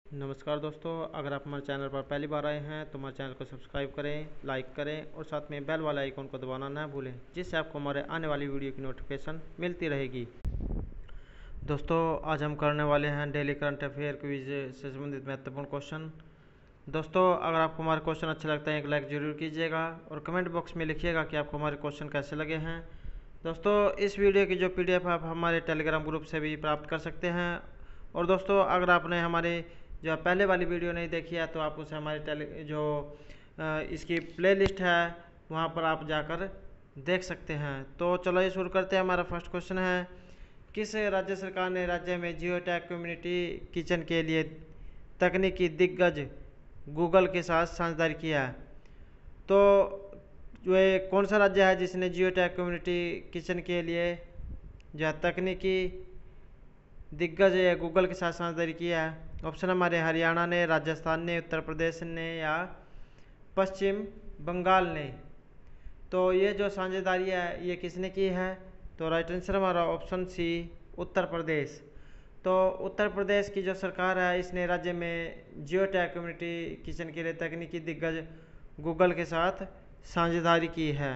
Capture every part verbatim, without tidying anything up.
नमस्कार दोस्तों, अगर आप हमारे चैनल पर पहली बार आए हैं तो हमारे चैनल को सब्सक्राइब करें, लाइक करें और साथ में बेल वाला आइकन को दबाना ना भूलें, जिससे आपको हमारे आने वाली वीडियो की नोटिफिकेशन मिलती रहेगी। दोस्तों, आज हम करने वाले हैं डेली करंट अफेयर क्विज से संबंधित महत्वपूर्ण क्वेश्चन। दोस्तों, अगर आपको हमारे क्वेश्चन अच्छे लगते हैं एक लाइक ज़रूर कीजिएगा और कमेंट बॉक्स में लिखिएगा कि आपको हमारे क्वेश्चन कैसे लगे हैं। दोस्तों, इस वीडियो की जो पीडीएफ आप हमारे टेलीग्राम ग्रुप से भी प्राप्त कर सकते हैं। और दोस्तों, अगर आपने हमारे जो पहले वाली वीडियो नहीं देखी है तो आप उसे हमारे टेली जो इसकी प्लेलिस्ट है वहाँ पर आप जाकर देख सकते हैं। तो चलो ये शुरू करते हैं। हमारा फर्स्ट क्वेश्चन है, किस राज्य सरकार ने राज्य में जियो टैग कम्युनिटी किचन के लिए तकनीकी दिग्गज गूगल के साथ साझेदारी किया है? तो जो ये कौन सा राज्य है जिसने जियो टैग कम्युनिटी किचन के लिए जो है तकनीकी दिग्गज गूगल के साथ साझेदारी किया है? ऑप्शन हमारे हरियाणा ने, राजस्थान ने, उत्तर प्रदेश ने या पश्चिम बंगाल ने। तो ये जो साझेदारी है ये किसने की है? तो राइट आंसर हमारा ऑप्शन सी, उत्तर प्रदेश। तो उत्तर प्रदेश की जो सरकार है इसने राज्य में जियो टैग कम्युनिटी किचन के लिए तकनीकी दिग्गज गूगल के साथ साझेदारी की है।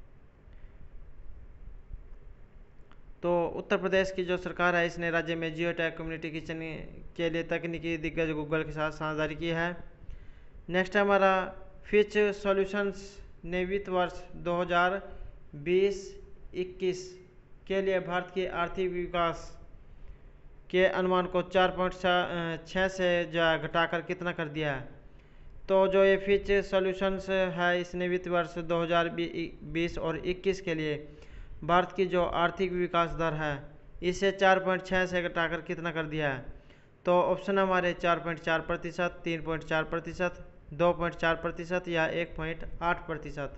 तो उत्तर प्रदेश की जो सरकार है इसने राज्य में जियो टैग कम्युनिटी किचन के लिए तकनीकी दिग्गज गूगल के साथ साझेदारी की है। नेक्स्ट है हमारा, फिच सॉल्यूशंस ने वित्त वर्ष दो हज़ार बीस इक्कीस के लिए भारत के आर्थिक विकास के अनुमान को चार पॉइंट छः से जो घटाकर कितना कर दिया है? तो जो ये फिच सॉल्यूशंस है इसने वित्त वर्ष दो हज़ार बीस और इक्कीस के लिए भारत की जो आर्थिक विकास दर है इसे चार पॉइंट छः से घटाकर कितना कर दिया है? तो ऑप्शन हमारे चार पॉइंट चार प्रतिशत, तीन पॉइंट चार प्रतिशत, दो पॉइंट चार प्रतिशत या एक पॉइंट आठ प्रतिशत।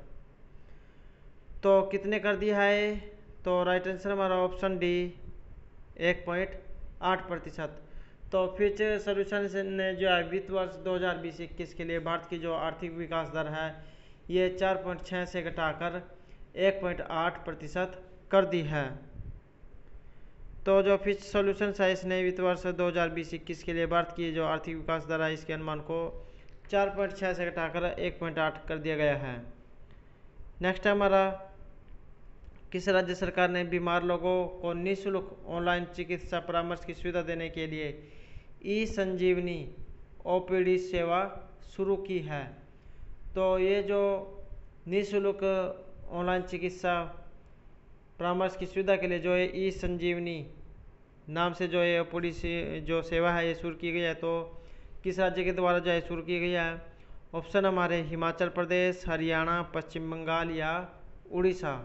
तो कितने कर दिया है? तो राइट आंसर हमारा ऑप्शन डी, एक पॉइंट आठ प्रतिशत। तो फिच सॉल्यूशंस ने जो है वित्त वर्ष दो हज़ार बीस इक्कीस के लिए भारत की जो आर्थिक विकास दर है ये चार पॉइंट छः से घटाकर एक पॉइंट आठ प्रतिशत कर दी है। तो जो फिच सॉल्यूशंस है इसने वित्त वर्ष दो हज़ार बीस इक्कीस के लिए भारत की जो आर्थिक विकास दर है इसके अनुमान को चार पॉइंट छः से घटाकर एक पॉइंट आठ कर दिया गया है। नेक्स्ट हमारा, किस राज्य सरकार ने बीमार लोगों को निःशुल्क ऑनलाइन चिकित्सा परामर्श की सुविधा देने के लिए ई संजीवनी ओपीडी सेवा शुरू की है? तो ये जो निःशुल्क ऑनलाइन चिकित्सा परामर्श की सुविधा के लिए जो है ई संजीवनी नाम से जो है ओपीडी से जो सेवा है ये शुरू की गई है, तो किस राज्य के द्वारा जो है शुरू की गई है? ऑप्शन हमारे हिमाचल प्रदेश, हरियाणा, पश्चिम बंगाल या उड़ीसा।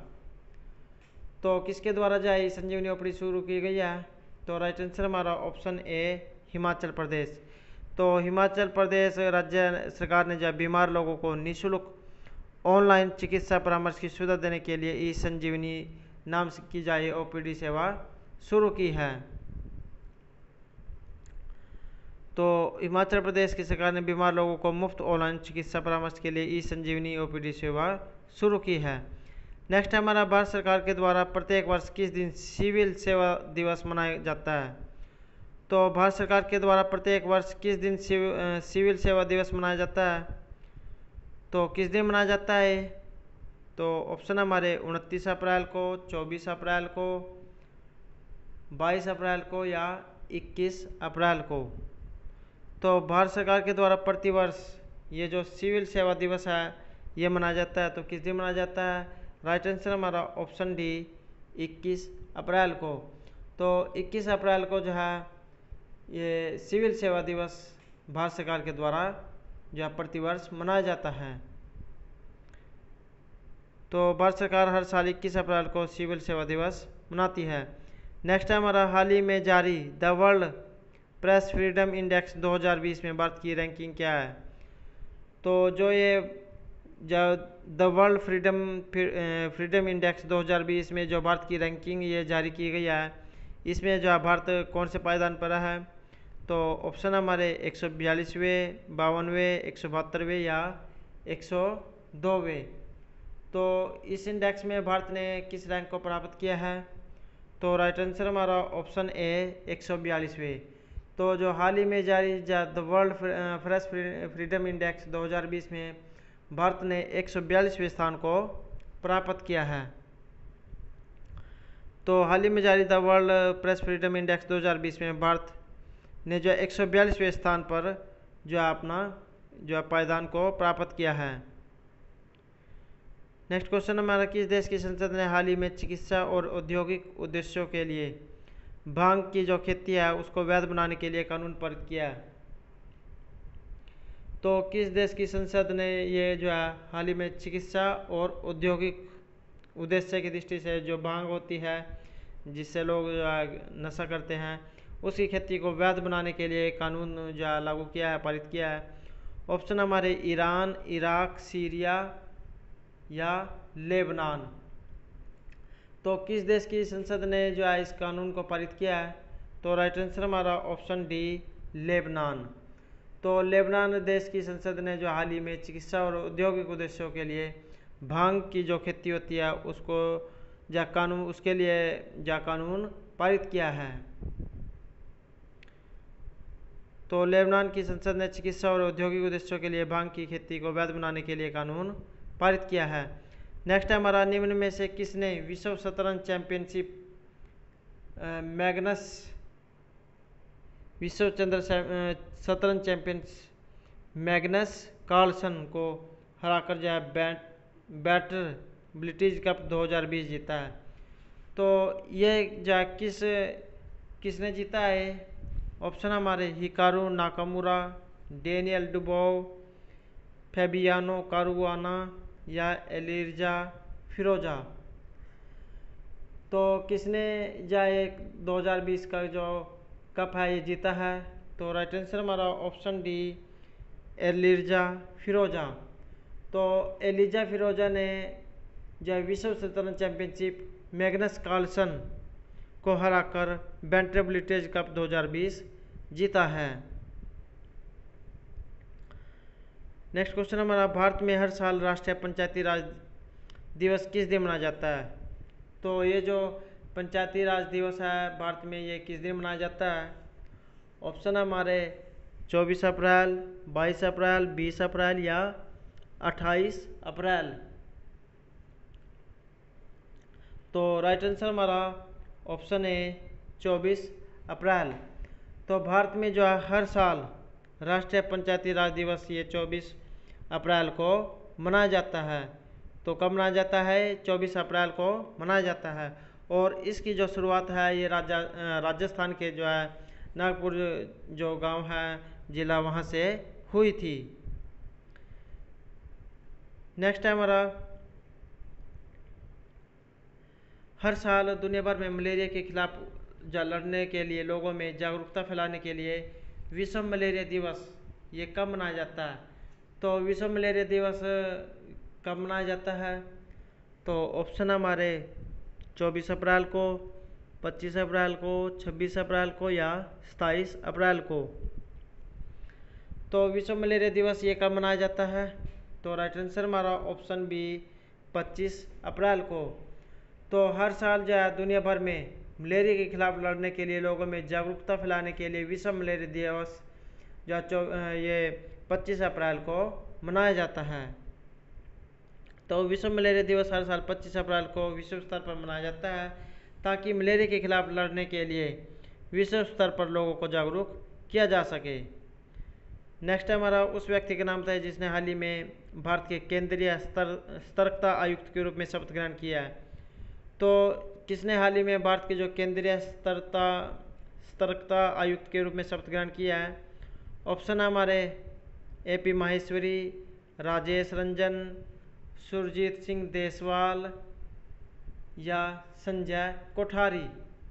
तो किसके द्वारा जो है ई संजीवनी ओपीडी शुरू की गई है? तो राइट आंसर हमारा ऑप्शन ए, हिमाचल प्रदेश। तो हिमाचल प्रदेश राज्य सरकार ने जो बीमार लोगों को निःशुल्क ऑनलाइन चिकित्सा परामर्श की सुविधा देने के लिए ई संजीवनी नाम की जाए ओपीडी सेवा शुरू की है। तो हिमाचल प्रदेश की सरकार ने बीमार लोगों को मुफ्त ऑनलाइन चिकित्सा परामर्श के लिए ई संजीवनी ओपीडी सेवा शुरू की है। नेक्स्ट हमारा, भारत सरकार के द्वारा प्रत्येक वर्ष किस दिन सिविल सेवा दिवस मनाया जाता है? तो भारत सरकार के द्वारा प्रत्येक वर्ष किस दिन सिविल सेवा दिवस मनाया जाता है? तो किस दिन मनाया जाता है? तो ऑप्शन हमारे उनतीस अप्रैल को, चौबीस अप्रैल को, बाईस अप्रैल को या इक्कीस अप्रैल को। तो भारत सरकार के द्वारा प्रतिवर्ष ये जो सिविल सेवा दिवस है ये मनाया जाता है। तो किस दिन मनाया जाता है? राइट आंसर हमारा ऑप्शन डी, इक्कीस अप्रैल को। तो इक्कीस अप्रैल को जो है ये सिविल सेवा दिवस भारत सरकार के द्वारा जो है प्रतिवर्ष मनाया जाता है। तो भारत सरकार हर साल इक्कीस अप्रैल को सिविल सेवा दिवस मनाती है। नेक्स्ट है हमारा, हाल ही में जारी the world press freedom index दो हज़ार बीस में भारत की रैंकिंग क्या है? तो जो ये जो the world freedom freedom index दो हज़ार बीस में जो भारत की रैंकिंग ये जारी की गई है इसमें जो है भारत कौन से पायदान पर है? तो ऑप्शन हमारे एक सौ बयालीसवें, बावनवें, एक सौ बहत्तरवें या एक सौ दोवें। तो इस इंडेक्स में भारत ने किस रैंक को प्राप्त किया है? तो राइट आंसर हमारा ऑप्शन ए, एक सौ बयालीसवें। तो जो हाल ही में जारी the world press freedom index दो हज़ार बीस में भारत ने एक सौ बयालीसवें स्थान को प्राप्त किया है। तो हाल ही में जारी the world press freedom index दो हज़ार बीस में भारत ने जो एक सौ बयालीसवें स्थान पर जो अपना जो पायदान को प्राप्त किया है। नेक्स्ट क्वेश्चन हमारा, किस देश की संसद ने हाल ही में चिकित्सा और औद्योगिक उद्देश्यों के लिए भांग की जो खेती है उसको वैध बनाने के लिए कानून पारित किया है? तो किस देश की संसद ने ये जो है हाल ही में चिकित्सा और औद्योगिक उद्देश्य की दृष्टि से जो भांग होती है जिससे लोग जो है नशा करते हैं उसकी खेती को वैध बनाने के लिए कानून जो है लागू किया है, पारित किया है? ऑप्शन हमारे ईरान, इराक, सीरिया या लेबनान। तो किस देश की संसद ने जो है इस कानून को पारित किया है? तो राइट आंसर हमारा ऑप्शन डी लेबनान। तो लेबनान देश की संसद ने जो हाल ही में चिकित्सा और औद्योगिक उद्देश्यों के लिए भांग की जो खेती होती है उसको जा कानून उसके लिए जा कानून पारित किया है। तो लेबनान की संसद ने चिकित्सा और औद्योगिक उद्देश्यों के लिए भांग की खेती को वैध बनाने के लिए कानून पारित किया है। नेक्स्ट है हमारा, निम्न में से किसने विश्व शतरंज चैंपियनशिप मैग्नस विश्व चंद्र शतरंज चैंपियन मैग्नस कार्लसन को हराकर जो है बैट बैटर ब्रिटिश कप दो हज़ार बीस जीता है? तो ये जो किस किसने जीता है? ऑप्शन हमारे Hikaru Nakamura, Daniil Dubov, Fabiano Caruana या एलिर्जा फिरोजा। तो किसने जो एक दो हज़ार बीस का जो कप है ये जीता है? तो राइट आंसर हमारा ऑप्शन डी एलिर्जा फिरोजा। तो एलिजा फिरोजा ने जो विश्व शतरंज चैंपियनशिप मैग्नस कार्लसन को हराकर बैंटर ब्रिटिश कप दो हज़ार बीस जीता है। नेक्स्ट क्वेश्चन हमारा, भारत में हर साल राष्ट्रीय पंचायती राज दिवस किस दिन मनाया जाता है? तो ये जो पंचायती राज दिवस है भारत में ये किस दिन मनाया जाता है? ऑप्शन हमारे चौबीस अप्रैल, बाईस अप्रैल, बीस अप्रैल या अट्ठाईस अप्रैल। तो राइट आंसर हमारा ऑप्शन है चौबीस अप्रैल। तो भारत में जो है हर साल राष्ट्रीय पंचायती राज दिवस ये चौबीस अप्रैल को मनाया जाता है। तो कब मनाया जाता है? चौबीस अप्रैल को मनाया जाता है। और इसकी जो शुरुआत है ये राजा राजस्थान के जो है नागपुर जो गांव है जिला वहां से हुई थी। नेक्स्ट है हमारा, हर साल दुनिया भर में मलेरिया के खिलाफ जा लड़ने के लिए लोगों में जागरूकता फैलाने के लिए विश्व मलेरिया दिवस ये कब मनाया जाता है? तो विश्व मलेरिया दिवस कब मनाया जाता है? तो ऑप्शन हमारे चौबीस अप्रैल को, पच्चीस अप्रैल को, छब्बीस अप्रैल को या सत्ताईस अप्रैल को। तो विश्व मलेरिया दिवस ये कब मनाया जाता है? तो राइट आंसर हमारा ऑप्शन बी पच्चीस अप्रैल को। तो हर साल जो है दुनिया भर में मलेरिया के खिलाफ लड़ने के लिए लोगों में जागरूकता फैलाने के लिए विश्व मलेरिया दिवस जो ये पच्चीस अप्रैल को मनाया जाता है। तो विश्व मलेरिया दिवस हर साल पच्चीस अप्रैल को विश्व स्तर पर मनाया जाता है ताकि मलेरिया के खिलाफ लड़ने के लिए विश्व स्तर पर लोगों को जागरूक किया जा सके। नेक्स्ट हमारा, उस व्यक्ति का नाम है जिसने हाल ही में भारत के केंद्रीय स्तर सतर्कता आयुक्त के रूप में शपथ ग्रहण किया है? तो किसने हाल ही में भारत के जो केंद्रीय सतर्कता सतर्कता आयुक्त के रूप में शपथ ग्रहण किया है? ऑप्शन हमारे ए पी माहेश्वरी, राजेश रंजन, सुरजीत सिंह देसवाल या संजय कोठारी।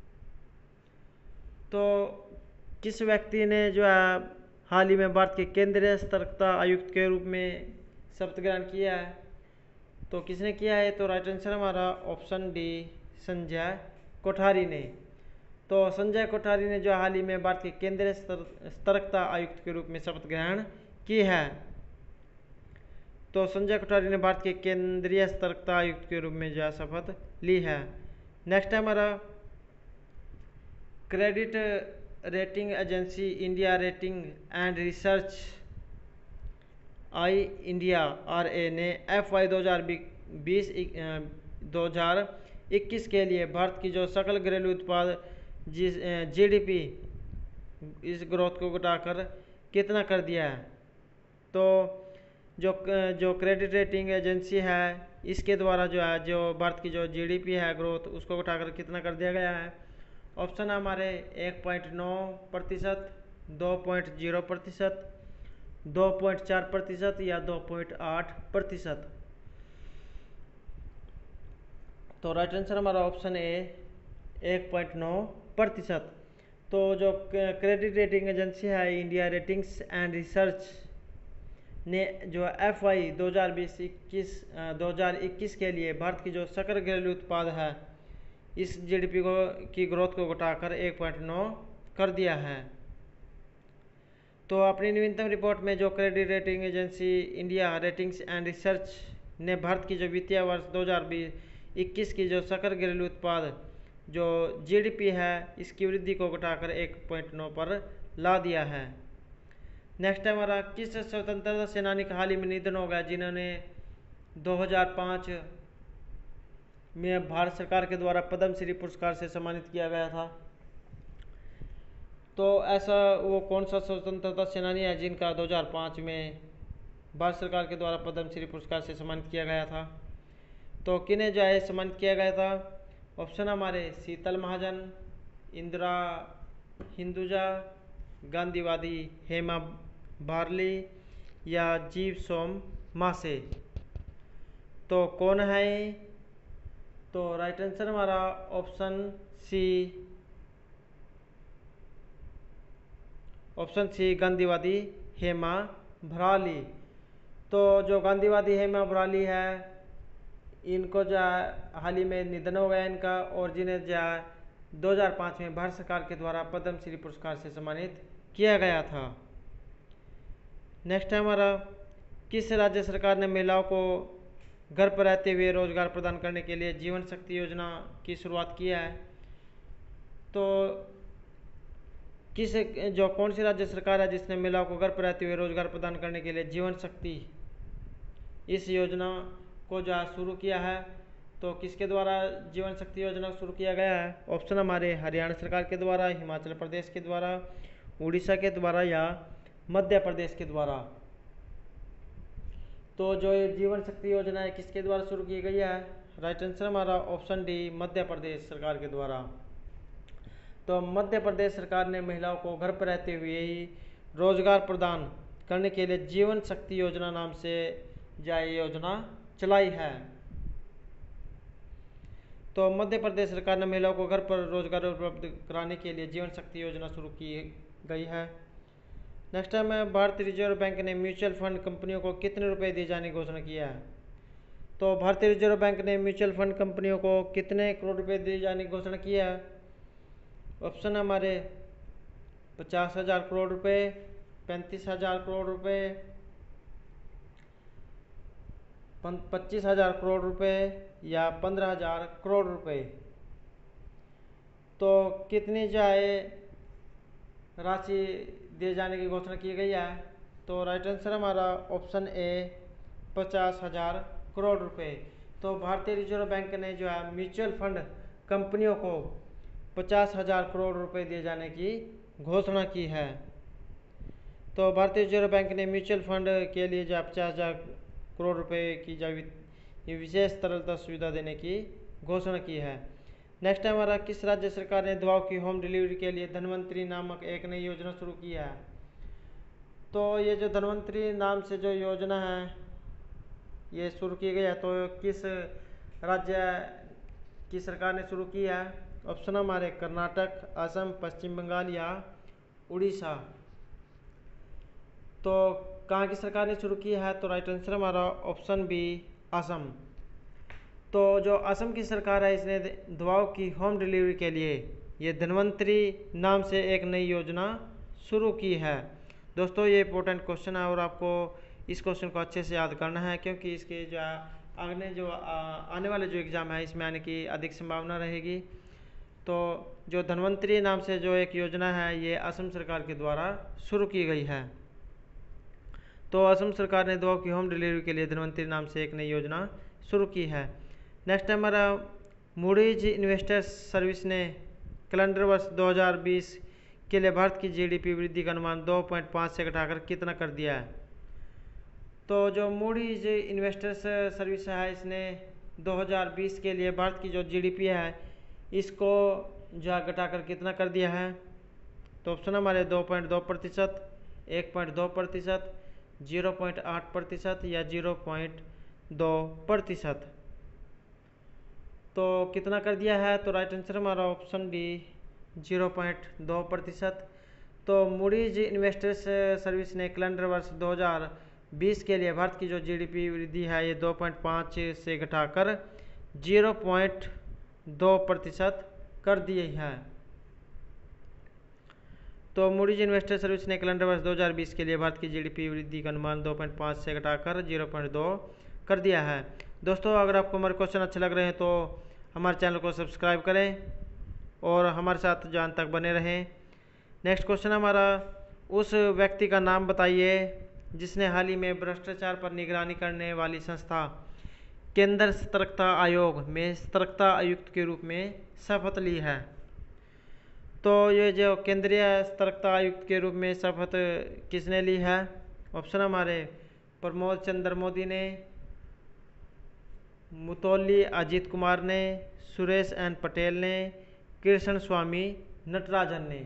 तो किस व्यक्ति ने जो है हाल ही में भारत के केंद्रीय सतर्कता आयुक्त के रूप में शपथ ग्रहण किया है? तो किसने किया है? तो राइट आंसर हमारा ऑप्शन डी संजय कोठारी ने। तो संजय कोठारी ने जो हाल ही में भारत के केंद्रीय सतर्कता आयुक्त के रूप में शपथ ग्रहण की है। तो संजय कोठारी ने भारत के केंद्रीय सतर्कता आयुक्त के रूप में जो शपथ ली है। नेक्स्ट है हमारा, credit rating agency India rating and research I India R A ने एफ वाई दो हज़ार बीस दो हज़ार इक्कीस के लिए भारत की जो सकल घरेलू उत्पाद जी जी डी पी इस ग्रोथ को घटाकर कितना कर दिया है। तो जो जो क्रेडिट रेटिंग एजेंसी है इसके द्वारा जो है जो भारत की जो जीडीपी है ग्रोथ उसको घटाकर कितना कर दिया गया है। ऑप्शन है हमारे एक पॉइंट नौ प्रतिशत, दो पॉइंट जीरो प्रतिशत, दो पॉइंट चार प्रतिशत या दो पॉइंट आठ प्रतिशत। तो राइट आंसर हमारा ऑप्शन ए एक पॉइंट नौ प्रतिशत। तो जो क्रेडिट रेटिंग एजेंसी है इंडिया रेटिंग्स एंड रिसर्च ने जो एफ आई दो हज़ार बीस इक्कीस दो हज़ार इक्कीस के लिए भारत की जो सकल घरेलू उत्पाद है इस जीडीपी को की ग्रोथ को घटाकर एक पॉइंट नौ कर दिया है। तो अपनी नवीनतम रिपोर्ट में जो credit rating agency India ratings and research ने भारत की जो वित्तीय वर्ष दो हज़ार बीस इक्कीस की जो सकल घरेलू उत्पाद जो जीडीपी है इसकी वृद्धि को घटाकर एक पॉइंट नौ पर ला दिया है। नेक्स्ट है हमारा किस स्वतंत्रता सेनानी का हाल ही में निधन हो गया जिन्होंने दो हज़ार पाँच में भारत सरकार के द्वारा पद्म श्री पुरस्कार से सम्मानित किया गया था। तो ऐसा वो कौन सा स्वतंत्रता सेनानी है जिनका दो हज़ार पाँच में भारत सरकार के द्वारा पद्म श्री पुरस्कार से सम्मानित किया गया था। तो किन्हें जो है सम्मानित किया गया था। ऑप्शन हमारे शीतल महाजन, इंदिरा हिंदुजा, गांधीवादी हेमा बार्ली या जीव सोम मासे। तो कौन है। तो राइट आंसर हमारा ऑप्शन सी ऑप्शन सी गांधीवादी हेमा भराली। तो जो गांधीवादी हेमा भराली है इनको जो हाल ही में निधन हो गया इनका और जिन्हें जो दो हज़ार पाँच में भारत सरकार के द्वारा पद्म श्री पुरस्कार से सम्मानित किया गया था। नेक्स्ट है हमारा किस राज्य सरकार ने महिलाओं को घर पर रहते हुए रोजगार प्रदान करने के लिए जीवन शक्ति योजना की शुरुआत किया है। तो किस जो कौन सी राज्य सरकार है जिसने महिलाओं को घर पर रहते हुए रोजगार प्रदान करने के लिए जीवन शक्ति इस योजना को जो शुरू किया है। तो किसके द्वारा जीवन शक्ति योजना शुरू किया गया है। ऑप्शन हमारे हरियाणा सरकार के द्वारा, हिमाचल प्रदेश के द्वारा, उड़ीसा के द्वारा या मध्य प्रदेश के द्वारा। तो जो ये जीवन शक्ति योजना है किसके द्वारा शुरू की गई है। राइट आंसर हमारा ऑप्शन डी मध्य प्रदेश सरकार के द्वारा। तो मध्य प्रदेश सरकार ने महिलाओं को घर पर रहते हुए ही रोजगार प्रदान करने के लिए जीवन शक्ति योजना नाम से जो योजना चलाई है। तो मध्य प्रदेश सरकार ने महिलाओं को घर पर रोजगार उपलब्ध कराने के लिए जीवन शक्ति योजना शुरू की गई है। नेक्स्ट टाइम है भारतीय रिजर्व बैंक ने म्यूचुअल फंड कंपनियों को कितने रुपए दिए जाने की घोषणा किया है। तो भारतीय रिजर्व बैंक ने म्यूचुअल फंड कंपनियों को कितने करोड़ रुपए दिए जाने की घोषणा किया है। ऑप्शन हमारे पचास हजार करोड़ रुपए, पैंतीस हजार करोड़ रुपए, पच्चीस हजार करोड़ रुपए या पंद्रह हजार करोड़ रुपए। तो कितनी जाए राशि दिए जाने की घोषणा की गई है। तो राइट आंसर हमारा ऑप्शन ए पचास हजार करोड़ रुपए। तो भारतीय रिजर्व बैंक ने जो है म्यूचुअल फंड कंपनियों को पचास हजार करोड़ रुपए दिए जाने की घोषणा की है। तो भारतीय रिजर्व बैंक ने म्यूचुअल फंड के लिए जो पचास हजार करोड़ रुपए की जो विशेष तरलता सुविधा देने की घोषणा की है। नेक्स्ट है हमारा किस राज्य सरकार ने दवाओं की होम डिलीवरी के लिए धन्वंतरी नामक एक नई योजना शुरू की है। तो ये जो धन्वंतरी नाम से जो योजना है ये शुरू की गई है। तो किस राज्य की सरकार ने शुरू की है। ऑप्शन हमारे कर्नाटक, असम, पश्चिम बंगाल या उड़ीसा। तो कहाँ की सरकार ने शुरू की है। तो राइट आंसर हमारा ऑप्शन बी असम। तो जो असम की सरकार है इसने दवाओं की होम डिलीवरी के लिए ये धन्वंतरी नाम से एक नई योजना शुरू की है। दोस्तों ये इंपॉर्टेंट क्वेश्चन है और आपको इस क्वेश्चन को अच्छे से याद करना है क्योंकि इसके जो आगे जो आ, आने वाले जो एग्ज़ाम है इसमें आने की अधिक संभावना रहेगी। तो जो धन्वंतरी नाम से जो एक योजना है ये असम सरकार के द्वारा शुरू की गई है। तो असम सरकार ने दवाओं की होम डिलीवरी के लिए धन्वंतरी नाम से एक नई योजना शुरू की है। नेक्स्ट हमारा मूडीज इन्वेस्टर्स सर्विस ने कैलेंडर वर्ष दो हज़ार बीस के लिए भारत की जीडीपी वृद्धि का अनुमान दो पॉइंट पाँच से घटाकर कितना कर दिया है। तो जो मूडीज इन्वेस्टर्स सर्विस है इसने दो हज़ार बीस के लिए भारत की जो जीडीपी है इसको जो है घटाकर कितना कर दिया है। तो ऑप्शन हमारे दो पॉइंट दो प्रतिशत, एक पॉइंट दो प्रतिशत, जीरो पॉइंट आठ प्रतिशत या जीरो पॉइंट दो प्रतिशत। तो कितना कर दिया है, तो राइट आंसर हमारा ऑप्शन डी जीरो पॉइंट दो प्रतिशत। तो मूडीज इन्वेस्टर्स सर्विस ने कैलेंडर वर्ष दो हज़ार बीस के लिए भारत की जो जीडीपी वृद्धि है ये दो पॉइंट पाँच से घटाकर जीरो पॉइंट दो प्रतिशत कर दी है। तो मूडीज इन्वेस्टर सर्विस ने कैलेंडर वर्ष दो हज़ार बीस के लिए भारत की जीडीपी वृद्धि का अनुमान दो पॉइंट पाँच से घटाकर जीरो पॉइंट दो कर दिया है। दोस्तों अगर आपको हमारे क्वेश्चन अच्छे लग रहे हैं तो हमारे चैनल को सब्सक्राइब करें और हमारे साथ जान तक बने रहें। नेक्स्ट क्वेश्चन हमारा, उस व्यक्ति का नाम बताइए जिसने हाल ही में भ्रष्टाचार पर निगरानी करने वाली संस्था केंद्र सतर्कता आयोग में सतर्कता आयुक्त के रूप में शपथ ली है। तो ये जो केंद्रीय सतर्कता आयुक्त के रूप में शपथ किसने ली है। ऑप्शन हमारे प्रमोद चंद्र मोदी ने, मुतौली अजीत कुमार ने, सुरेश एन पटेल ने, कृष्ण स्वामी नटराजन ने।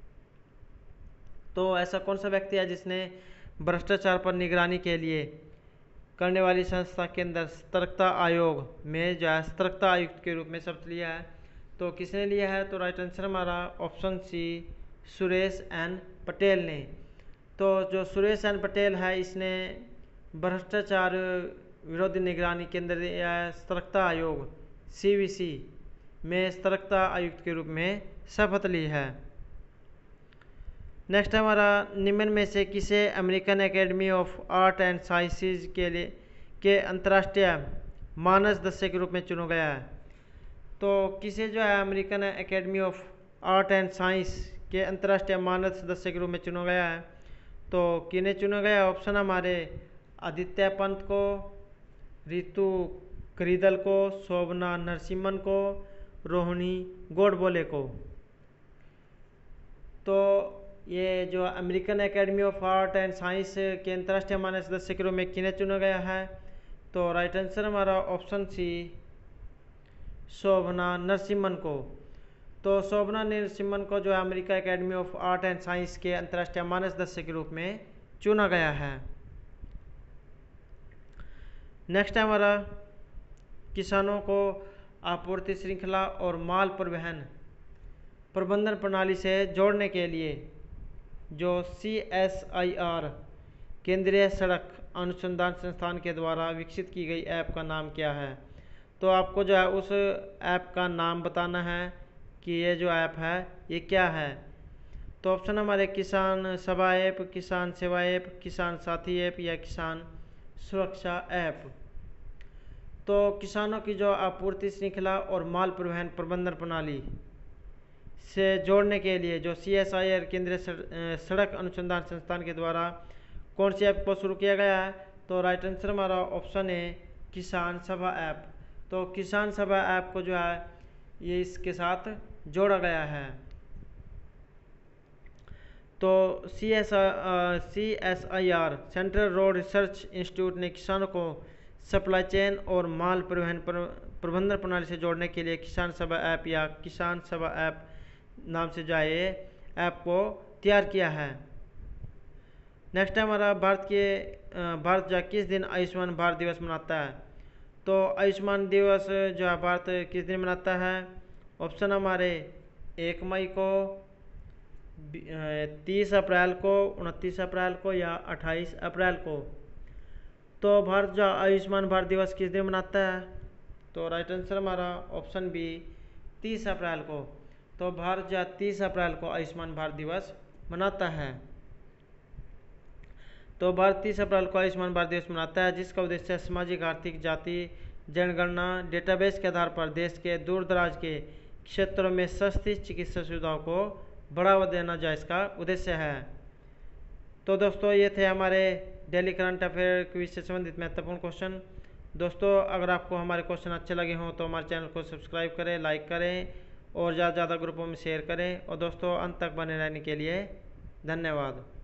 तो ऐसा कौन सा व्यक्ति है जिसने भ्रष्टाचार पर निगरानी के लिए करने वाली संस्था के अंदर सतर्कता आयोग में जो है सतर्कता आयुक्त के रूप में शपथ लिया है। तो किसने लिया है, तो राइट आंसर हमारा option C Suresh N Patel ने। तो जो सुरेश एन पटेल है इसने भ्रष्टाचार विरोधी निगरानी केंद्र या सतर्कता आयोग सी वी सी में सतर्कता आयुक्त के रूप में शपथ ली है। नेक्स्ट हमारा, निम्न में से किसे American Academy of Art and Sciences के लिए के अंतर्राष्ट्रीय मानस सदस्य के रूप में चुना गया है। तो किसे जो है American Academy of Art and Science के अंतर्राष्ट्रीय मानस सदस्य के रूप में चुना गया है। तो किन्हें चुना गया, ऑप्शन हमारे आदित्य पंत को, रितु करीदल को, शोभना नरसिम्हन को, रोहिणी गोडबोले को। तो ये जो American Academy of Art and Science के अंतर्राष्ट्रीय मानस सदस्य के रूप में किन्हें चुना गया है, तो राइट आंसर हमारा ऑप्शन सी शोभना नरसिम्हन को। तो शोभना नरसिम्हन को जो है America Academy of Art and Science के अंतर्राष्ट्रीय मानस सदस्य के रूप में चुना गया है। नेक्स्ट हमारा, किसानों को आपूर्ति श्रृंखला और माल परिवहन प्रबंधन प्रणाली से जोड़ने के लिए जो सी एस आई आर केंद्रीय सड़क अनुसंधान संस्थान के द्वारा विकसित की गई ऐप का नाम क्या है। तो आपको जो है उस ऐप का नाम बताना है कि ये जो ऐप है ये क्या है। तो ऑप्शन हमारे किसान सभा ऐप, किसान सेवा ऐप, किसान साथी ऐप या किसान सुरक्षा ऐप। तो किसानों की जो आपूर्ति श्रृंखला और माल परिवहन प्रबंधन प्रणाली से जोड़ने के लिए जो सी एस आई आर केंद्रीय सड़क अनुसंधान संस्थान के द्वारा कौन सी ऐप को शुरू किया गया है, तो राइट आंसर हमारा ऑप्शन है किसान सभा ऐप। तो किसान सभा ऐप को जो है ये इसके साथ जोड़ा गया है। तो C S C S I R Central Road Research Institute ने किसानों को सप्लाई चेन और माल परिवहन प्रबंधन प्रणाली से जोड़ने के लिए किसान सभा ऐप या किसान सभा ऐप नाम से जो है ये ऐप को तैयार किया है। नेक्स्ट है हमारा, भारत के भारत जो किस दिन आयुष्मान भारत दिवस मनाता है। तो आयुष्मान दिवस जो है भारत किस दिन मनाता है। ऑप्शन हमारे एक मई को, तीस अप्रैल को, उनतीस अप्रैल को या अट्ठाईस अप्रैल को। तो भारत जो आयुष्मान भारत दिवस किस दिन मनाता है, तो राइट आंसर हमारा ऑप्शन बी तीस अप्रैल को। तो भारत जो तीस अप्रैल को आयुष्मान भारत दिवस मनाता है। तो भारत तीस अप्रैल को आयुष्मान भारत दिवस मनाता है, जिसका उद्देश्य सामाजिक आर्थिक जाति जनगणना डेटाबेस के आधार पर देश के दूर दराज के क्षेत्रों में सस्ती चिकित्सा सुविधाओं को बढ़ावा देना जो इसका उद्देश्य है। तो दोस्तों ये थे हमारे डेली करंट अफेयर क्विज से संबंधित महत्वपूर्ण क्वेश्चन। दोस्तों अगर आपको हमारे क्वेश्चन अच्छे लगे हों तो हमारे चैनल को सब्सक्राइब करें, लाइक करें और ज़्यादा से ज़्यादा ग्रुपों में शेयर करें। और दोस्तों अंत तक बने रहने के लिए धन्यवाद।